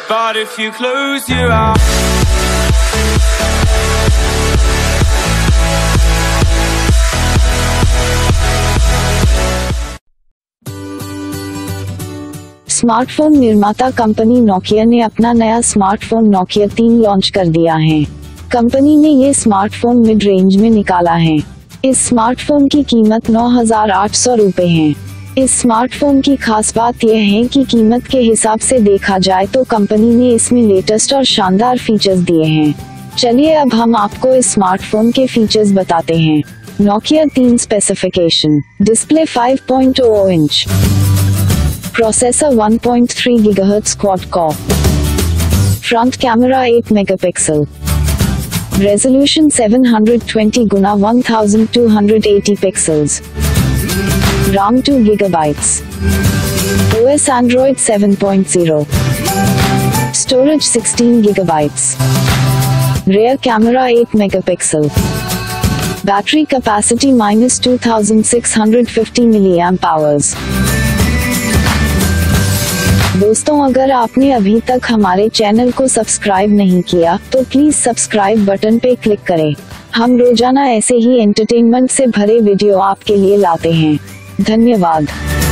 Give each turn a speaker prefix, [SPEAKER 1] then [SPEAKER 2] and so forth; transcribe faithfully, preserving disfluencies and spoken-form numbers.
[SPEAKER 1] but if you close your eyes.
[SPEAKER 2] Smartphone निर्माता company Nokia ने अपना नया स्मार्टफोन नोकिया तीन लॉन्च कर दिया है। कंपनी ने ये स्मार्टफोन मिड रेंज में निकाला है। इस स्मार्टफोन की कीमत नौ हजार आठ सौ रुपए है। इस स्मार्टफोन की खास बात यह है कि कीमत के हिसाब से देखा जाए तो कंपनी ने इसमें लेटेस्ट और शानदार फीचर्स दिए हैं। चलिए अब हम आपको इस स्मार्टफोन के फीचर्स बताते हैं। नोकिया तीन specification: display five point zero inch, processor one point three gigahertz quad core, front camera eight megapixel, resolution seven hundred twenty गुना one thousand two hundred eighty pixels, RAM two gigabytes, O S Android seven point zero, storage sixteen gigabytes, rear camera eight megapixel, battery capacity minus two thousand six hundred fifty milliamp hours. दोस्तों, अगर आपने अभी तक हमारे channel को subscribe नहीं किया तो प्लीज सब्सक्राइब बटन पे क्लिक करें। हम रोजाना ऐसे ही एंटरटेनमेंट से भरे वीडियो आपके लिए लाते हैं। धन्यवाद।